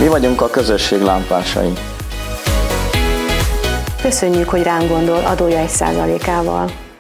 Mi vagyunk a közösség lámpásai. Köszönjük, hogy ránk gondol adója 1%-ával.